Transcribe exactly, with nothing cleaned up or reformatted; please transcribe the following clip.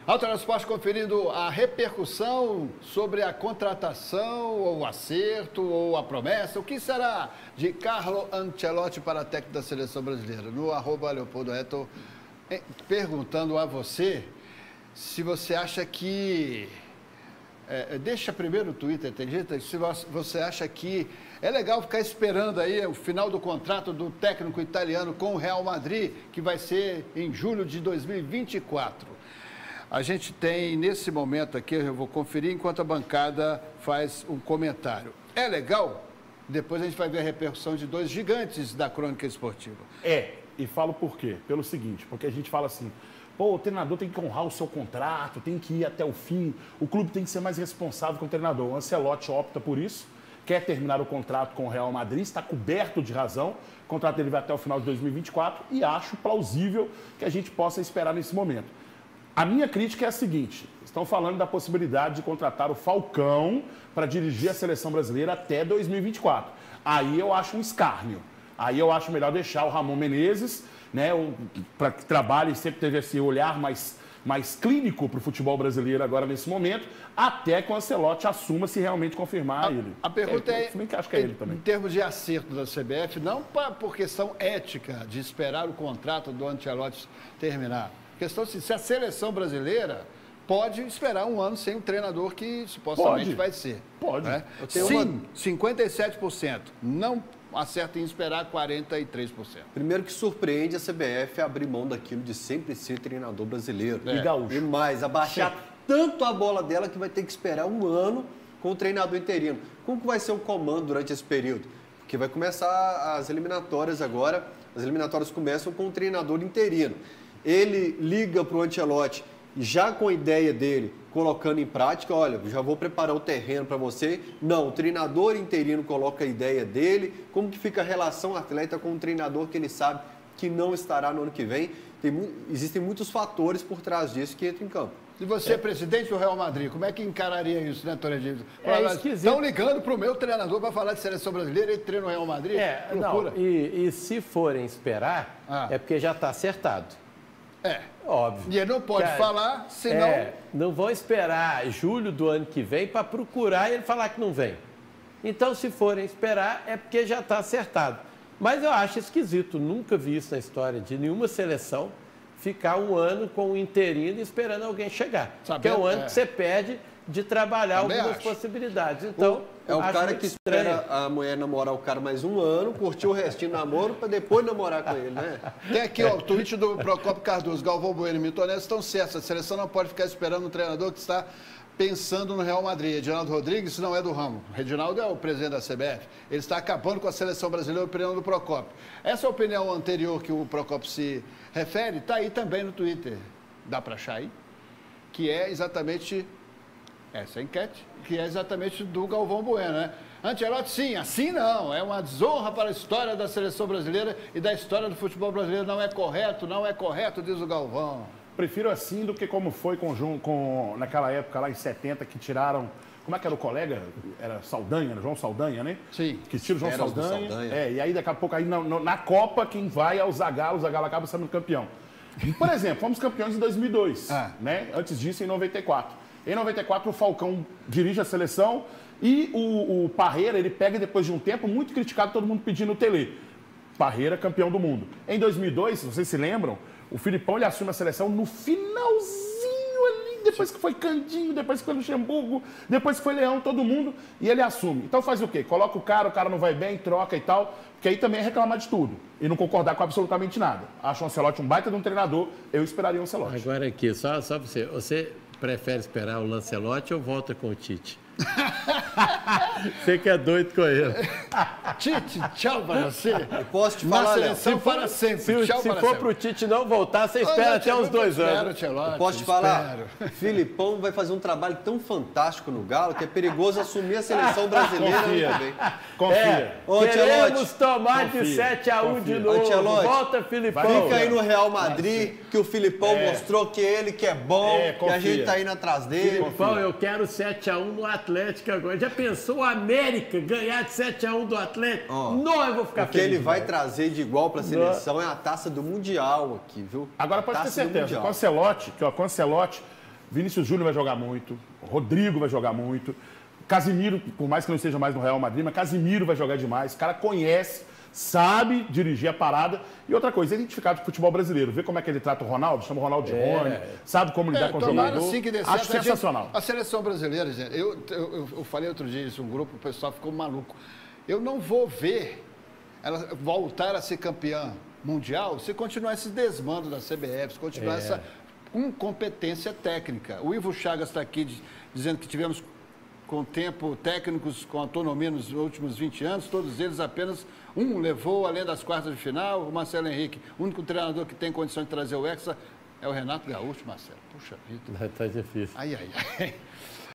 Alterosa Esporte conferindo a repercussão sobre a contratação, ou o acerto, ou a promessa. O que será de Carlo Ancelotti para a técnica da Seleção Brasileira? No arroba Leopoldo Eto, perguntando a você se você acha que... É, deixa primeiro o Twitter, tem jeito? Se você acha que é legal ficar esperando aí o final do contrato do técnico italiano com o Real Madrid, que vai ser em julho de dois mil e vinte e quatro. A gente tem, nesse momento aqui, eu vou conferir enquanto a bancada faz um comentário. É legal? Depois a gente vai ver a repercussão de dois gigantes da crônica esportiva. É, e falo por quê? Pelo seguinte, porque a gente fala assim, pô, o treinador tem que honrar o seu contrato, tem que ir até o fim, o clube tem que ser mais responsável com o treinador. O Ancelotti opta por isso, quer terminar o contrato com o Real Madrid, está coberto de razão, o contrato dele vai até o final de dois mil e vinte e quatro e acho plausível que a gente possa esperar nesse momento. A minha crítica é a seguinte, estão falando da possibilidade de contratar o Falcão para dirigir a seleção brasileira até dois mil e vinte e quatro. Aí eu acho um escárnio. Aí eu acho melhor deixar o Ramon Menezes, né, para que trabalhe, sempre teve esse olhar mais, mais clínico para o futebol brasileiro agora nesse momento, até que o Ancelotti assuma se realmente confirmar a, ele. A pergunta é, é que acho que é ele também. Em termos de acerto da C B F, não pra, por questão ética de esperar o contrato do Ancelotti terminar. Questão assim, se a seleção brasileira pode esperar um ano sem o treinador que supostamente pode. vai ser. Pode. Né? Sim, uma... cinquenta e sete por cento. Não acerta em esperar quarenta e três por cento. Primeiro que surpreende a C B F abrir mão daquilo de sempre ser treinador brasileiro. É. E gaúcho. E mais, abaixar Sim. tanto a bola dela que vai ter que esperar um ano com o treinador interino. Como que vai ser o comando durante esse período? Porque vai começar as eliminatórias agora, as eliminatórias começam com o treinador interino. Ele liga para o Ancelotti, já com a ideia dele, colocando em prática, olha, já vou preparar o terreno para você. Não, o treinador interino coloca a ideia dele. Como que fica a relação atleta com o treinador que ele sabe que não estará no ano que vem? Tem, existem muitos fatores por trás disso que entram em campo. E você, é. presidente do Real Madrid, como é que encararia isso, né, Tony Edilson? É esquisito. Estão ligando para o meu treinador para falar de seleção brasileira e treino no Real Madrid? É, não, e, e se forem esperar, ah. é porque já está acertado. É. Óbvio. E ele não pode Cara, falar, senão... É, não vão esperar julho do ano que vem para procurar e ele falar que não vem. Então, se forem esperar, é porque já está acertado. Mas eu acho esquisito, nunca vi isso na história de nenhuma seleção ficar um ano com o interino esperando alguém chegar. Sabe, que é o ano é. que você perde de trabalhar Também algumas acho. possibilidades. Então, é o cara que estranho. espera a mulher namorar o cara mais um ano, curtir o restinho do namoro, para depois namorar com ele, né? Tem aqui, ó, o tweet do Procopio Cardoso, Galvão Bueno e Milton Neves estão certos. A seleção não pode ficar esperando um treinador que está pensando no Real Madrid. Reginaldo Rodrigues não é do ramo. Reginaldo é o presidente da C B F. Ele está acabando com a seleção brasileira, a opinião do Procopio. Essa opinião anterior que o Procopio se refere, está aí também no Twitter. Dá para achar aí? Que é exatamente... essa enquete, que é exatamente do Galvão Bueno, né? Ancelotti, sim, assim não, é uma desonra para a história da seleção brasileira e da história do futebol brasileiro, não é correto, não é correto, diz o Galvão. Prefiro assim do que como foi com, com naquela época lá em setenta que tiraram, como é que era o colega? Era Saldanha, João Saldanha, né? Sim. Que tira o João Eras Saldanha, Saldanha. É, e aí daqui a pouco aí na, na Copa quem vai é o Zagallo, o Zagallo acaba sendo campeão. Por exemplo, fomos campeões em dois mil e dois, ah. né? Antes disso em noventa e quatro. Em noventa e quatro, o Falcão dirige a seleção e o, o Parreira, ele pega depois de um tempo, muito criticado, todo mundo pedindo o Tele. Parreira, campeão do mundo. Em dois mil e dois, se vocês se lembram, o Filipão ele assume a seleção no finalzinho ali, depois que foi Candinho, depois que foi Luxemburgo, depois que foi Leão, todo mundo, e ele assume. Então faz o quê? Coloca o cara, o cara não vai bem, troca e tal, porque aí também é reclamar de tudo e não concordar com absolutamente nada. Acho o Ancelotti um baita de um treinador, eu esperaria o Ancelotti. Agora aqui, só, só você, você... prefere esperar o Lancelotti ou volta com o Tite? Você que é doido com ele. Tite, tchau para você. Eu posso te falar, Léo? Se for para sempre. Se, tchau se para for para o Tite não voltar, você espera até uns dois anos. Eu posso te falar, Filipão vai fazer um trabalho tão fantástico no Galo que é perigoso assumir a seleção brasileira também. Confia. É, Ô, queremos tomar Confia. de sete a um Confia. de novo. Ô, volta, Filipão. Fica aí no Real Madrid, que o Filipão É. mostrou que ele que é bom, É, que a gente tá indo atrás dele. Filipão, eu quero sete a um no Atlético agora. Já pensou o América ganhar de sete a um do Atlético? Ó, não, eu vou ficar O que feliz. ele vai velho. trazer de igual para a seleção é a taça do Mundial aqui, viu? Agora pode ter Taça do certeza, Mundial. com o Ancelotti, que ó, com o Ancelotti, Vinícius Júnior vai jogar muito, Rodrigo vai jogar muito, Casimiro, por mais que não esteja mais no Real Madrid, mas Casimiro vai jogar demais. O cara conhece, sabe dirigir a parada. E outra coisa, identificado com o futebol brasileiro. Vê como é que ele trata o Ronaldo, chama o Ronaldo de É. Rony, sabe como lidar É, com o tomara jogador. assim que dê Acho certo. A gente- sensacional. A seleção brasileira, gente, eu, eu, eu falei outro dia isso, um grupo, o pessoal ficou maluco. Eu não vou ver ela voltar a ser campeã mundial se continuar esse desmando da C B F, se continuar É. essa incompetência técnica. O Ivo Chagas está aqui diz- dizendo que tivemos com tempo técnicos com autonomia nos últimos vinte anos, todos eles apenas um levou além das quartas de final, o Marcelo Henrique. O único treinador que tem condição de trazer o Hexa é o Renato Gaúcho, Marcelo. Puxa vida. Tá difícil. Ai, ai, ai.